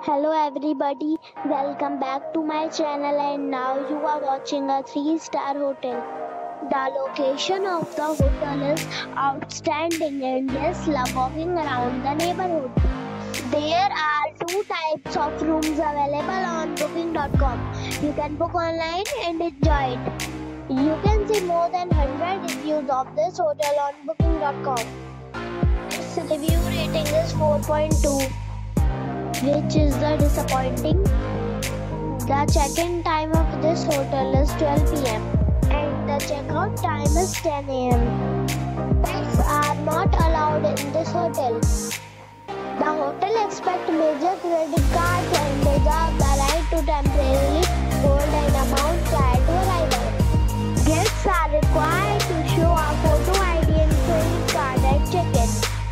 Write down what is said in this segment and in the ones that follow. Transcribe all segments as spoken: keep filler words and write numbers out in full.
Hello everybody, welcome back to my channel and now you are watching a three star hotel. The location of the hotel is outstanding and guests love walking around the neighborhood. There are two types of rooms available on booking dot com. You can book online and enjoy it. You can see more than one hundred reviews of this hotel on booking dot com. Its review rating is four point two. Which is the disappointing. The check-in time of this hotel is twelve p m and the check-out time is ten a m Pets are not allowed in this hotel. The hotel expects major credit cards and reserves the right to temporarily hold an amount prior to arrival. Guests are required to show a photo I D and credit card at check-in.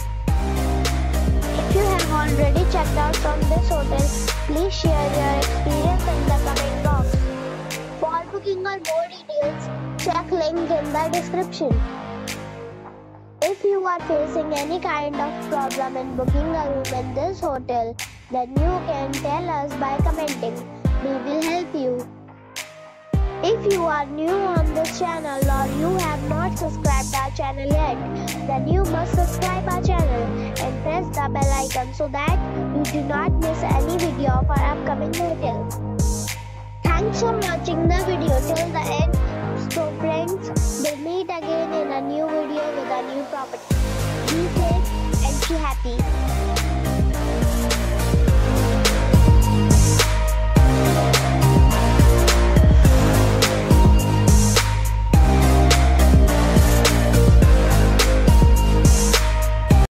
If you have already checked out from this hotel, please share your experience in the comment box. For booking or more details, check link in the description. If you are facing any kind of problem in booking a room in this hotel, then you can tell us by commenting. We will help you. If you are new on this channel or you have not subscribed our channel yet, then you must subscribe our channel and press the bell icon so that you do not miss any video of our upcoming hotel. Thanks for watching the video till the end. So friends, we'll meet again in a new video with a new property.